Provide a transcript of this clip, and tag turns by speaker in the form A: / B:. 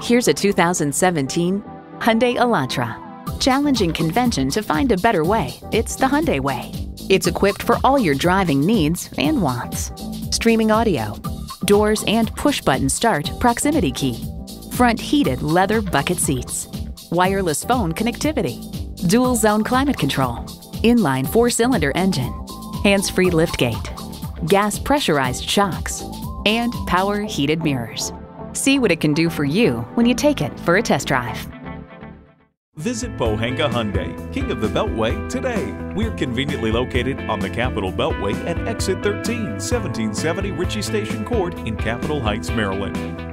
A: Here's a 2017 Hyundai Elantra. Challenging convention to find a better way, it's the Hyundai way. It's equipped for all your driving needs and wants. Streaming audio, doors and push-button start proximity key, front heated leather bucket seats, wireless phone connectivity, dual zone climate control, inline 4-cylinder engine, hands-free liftgate, gas pressurized shocks, and power heated mirrors. See what it can do for you when you take it for a test drive.
B: Visit Pohanka Hyundai, King of the Beltway, today. We're conveniently located on the Capitol Beltway at Exit 13, 1770 Ritchie Station Court in Capitol Heights, Maryland.